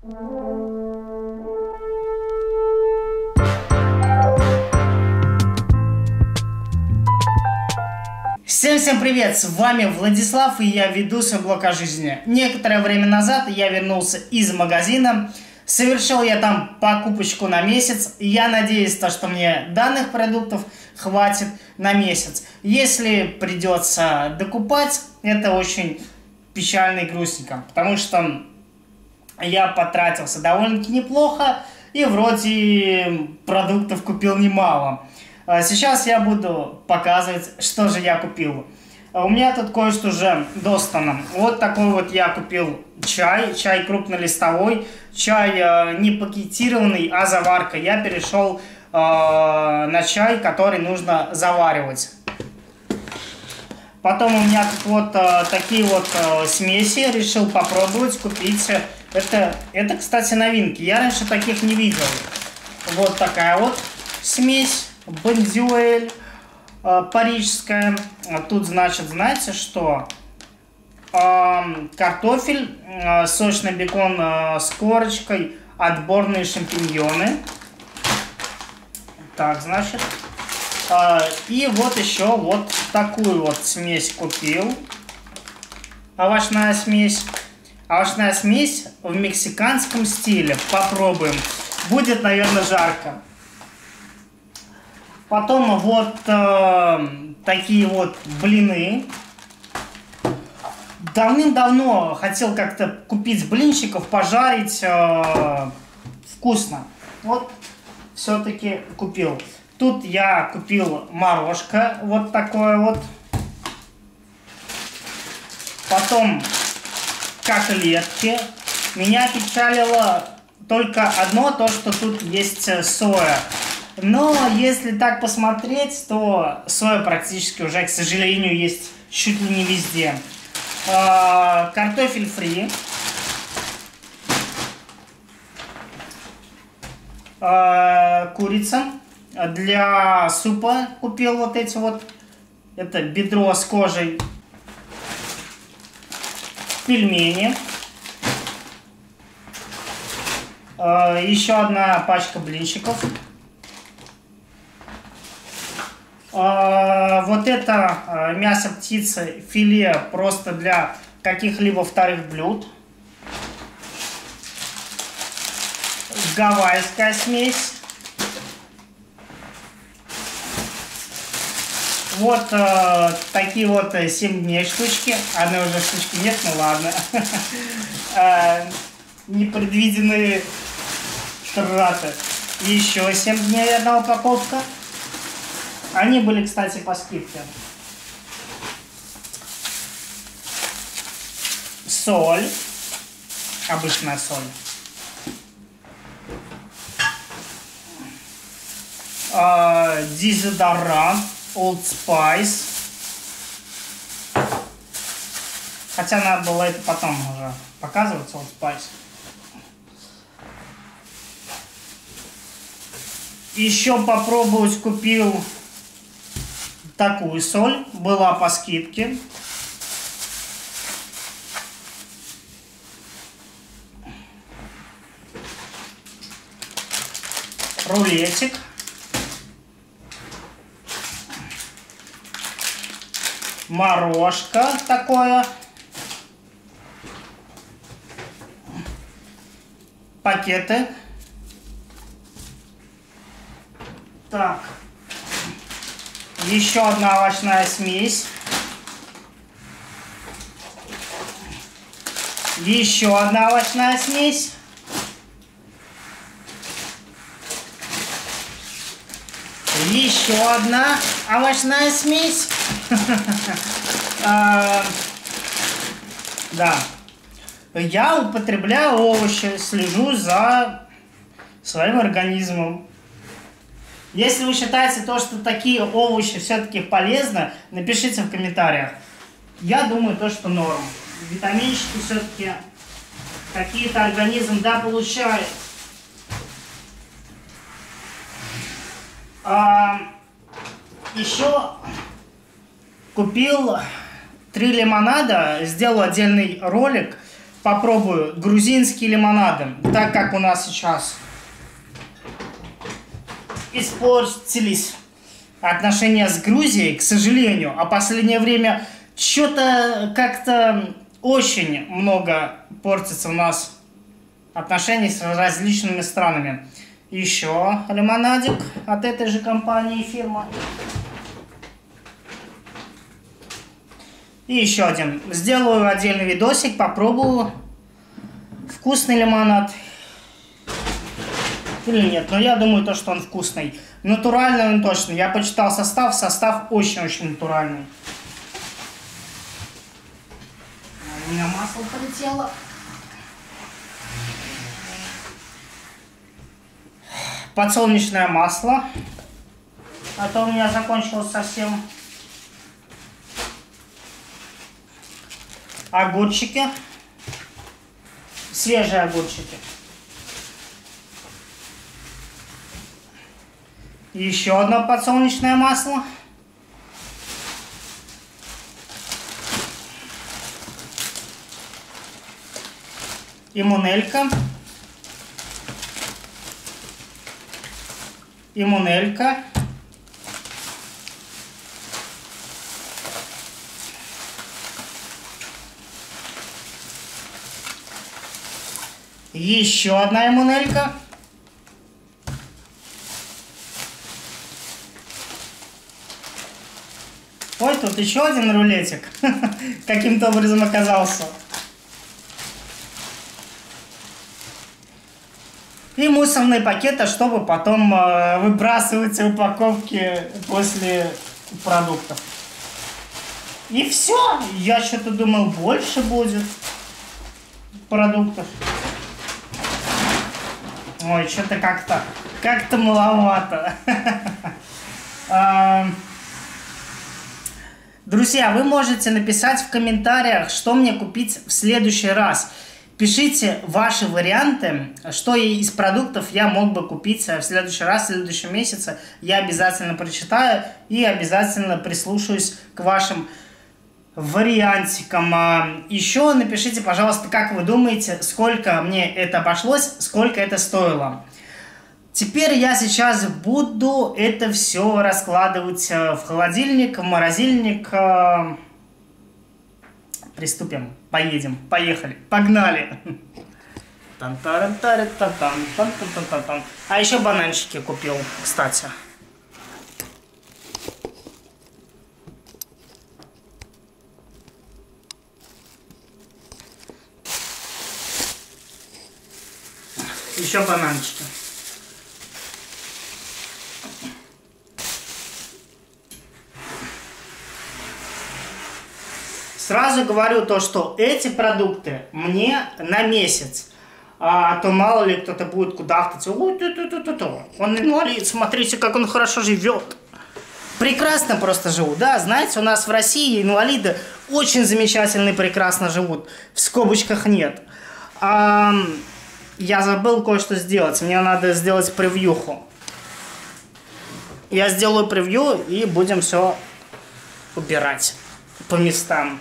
Всем привет, с вами Владислав, и я веду свой блог о жизни. Некоторое время назад я вернулся из магазина, совершил я там покупочку на месяц, и я надеюсь, что мне данных продуктов хватит на месяц. Если придется докупать, это очень печально и грустненько, потому что я потратился довольно-таки неплохо, и вроде продуктов купил немало. Сейчас я буду показывать, что же я купил. У меня тут кое-что уже достано. Вот такой вот я купил чай крупнолистовой, чай не пакетированный, а заварка. Я перешел на чай, который нужно заваривать. Потом у меня тут вот такие вот смеси, решил попробовать купить. Это, кстати, новинки. Я раньше таких не видел. Вот такая вот смесь. Бондюэль парижская. Тут, значит, знаете что? Картофель, сочный бекон с корочкой, отборные шампиньоны. Так, значит. И вот еще вот такую вот смесь купил. Овощная смесь. Овощная смесь в мексиканском стиле. Попробуем. Будет, наверное, жарко. Потом вот такие вот блины. Давным-давно хотел как-то купить блинчиков, пожарить. Вкусно. Вот все-таки купил. Тут я купил морожка. Вот такое вот. Потом котлетки. Меня печалило только одно, то что тут есть соя. Но если так посмотреть, то соя практически уже, к сожалению, есть чуть ли не везде. Картофель фри. Курица. Для супа купил вот эти вот. Это бедро с кожей. Пельмени. Еще одна пачка блинчиков. Вот это мясо птицы, филе просто для каких-либо вторых блюд. Гавайская смесь. Вот такие вот 7 дней штучки. Одной уже штучки нет, ну ладно. Непредвиденные траты. Еще 7 дней одна упаковка. Они были, кстати, по скидке. Соль. Обычная соль. Дезодорант. Old Spice. Хотя надо было это потом уже показывать, Old Spice. Еще попробовать купил такую соль, была по скидке. Рулетик. Морожка такое. Пакеты. Так. Еще одна овощная смесь. Еще одна овощная смесь. Еще одна овощная смесь. Да. Я употребляю овощи, слежу за своим организмом. Если вы считаете то, что такие овощи все-таки полезны, напишите в комментариях. Я думаю, то, что норм. Витаминчики все-таки какие-то организм, да, получает. Еще купил 3 лимонада, сделал отдельный ролик. попробую грузинские лимонады, так как у нас сейчас испортились отношения с Грузией, к сожалению, а в последнее время что-то как-то очень много портится у нас отношений с различными странами. Еще лимонадик от этой же компании, фирмы. И еще один. Сделаю отдельный видосик, попробую. Вкусный лимонад или нет. Но я думаю, что он вкусный. Натуральный он точно. Я почитал состав. Состав очень-очень натуральный. У меня масло полетело. Подсолнечное масло. А то у меня закончилось совсем. Огурчики. Свежие огурчики. Еще одно подсолнечное масло. Имунелька. Имунелька. Еще одна имунелька. Ой, тут еще один рулетик. Каким-то образом оказался. И мусорные пакеты, чтобы потом выбрасывать упаковки после продуктов. И все. Я что-то думал, больше будет продуктов. Ой, что-то как-то маловато. Друзья, вы можете написать в комментариях, что мне купить в следующий раз. Пишите ваши варианты, что из продуктов я мог бы купить в следующий раз, в следующем месяце. Я обязательно прочитаю и обязательно прислушаюсь к вашим вариантикам. Еще напишите, пожалуйста, как вы думаете, сколько мне это обошлось, сколько это стоило. Теперь я сейчас буду это все раскладывать в холодильник, в морозильник. Приступим. Поедем. Поехали. Погнали. А еще бананчики купил, кстати. Еще бананчики. Сразу говорю то, что эти продукты мне на месяц. А то мало ли кто-то будет кудахтать. Он инвалид, смотрите, как он хорошо живет. Прекрасно просто живут, да? Знаете, у нас в России инвалиды очень замечательно и прекрасно живут. В скобочках нет. Я забыл кое-что сделать. Мне надо сделать превьюху. Я сделаю превью и будем все убирать по местам.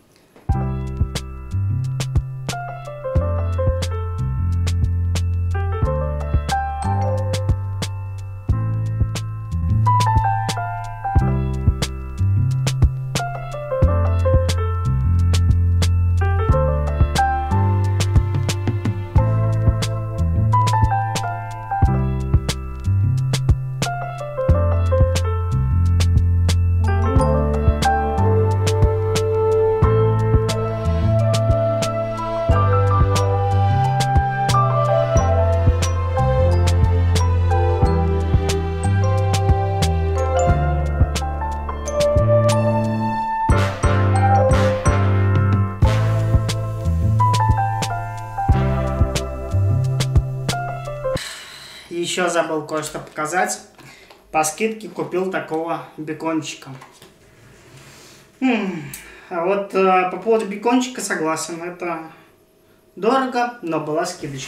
Еще забыл кое-что показать. По скидке купил такого бекончика. А вот по поводу бекончика согласен. Это дорого, но была скидочка.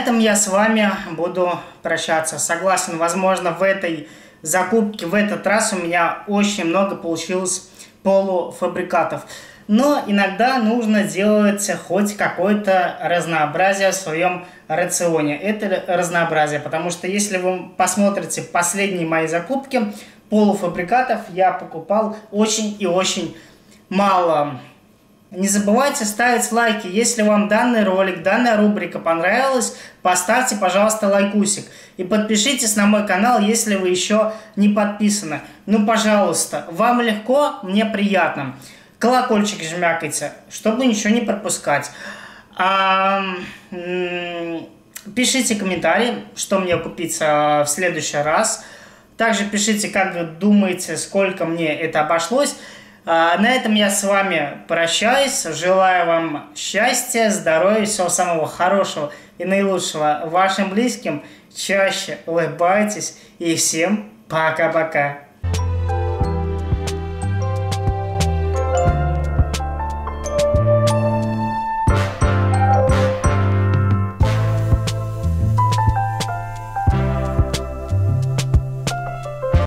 этом я с вами буду прощаться. Согласен, возможно, в этой закупке, в этот раз у меня очень много получилось полуфабрикатов. Но иногда нужно делать хоть какое-то разнообразие в своем рационе. Это разнообразие, потому что если вы посмотрите последние мои закупки полуфабрикатов, я покупал очень и очень мало. Не забывайте ставить лайки. Если вам данный ролик, данная рубрика понравилась, поставьте, пожалуйста, лайкусик. И подпишитесь на мой канал, если вы еще не подписаны. Ну, пожалуйста, вам легко, мне приятно. Колокольчик жмякайте, чтобы ничего не пропускать. Пишите комментарии, что мне купить в следующий раз. Также пишите, как вы думаете, сколько мне это обошлось. На этом я с вами прощаюсь. Желаю вам счастья, здоровья, всего самого хорошего и наилучшего вашим близким. Чаще улыбайтесь и всем пока-пока.